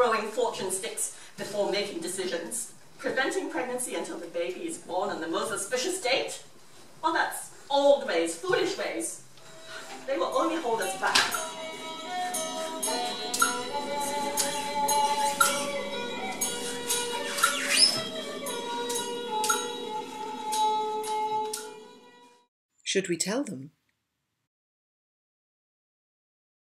throwing fortune sticks before making decisions, preventing pregnancy until the baby is born on the most auspicious date. Well, that's old ways, foolish ways. They will only hold us back. Should we tell them?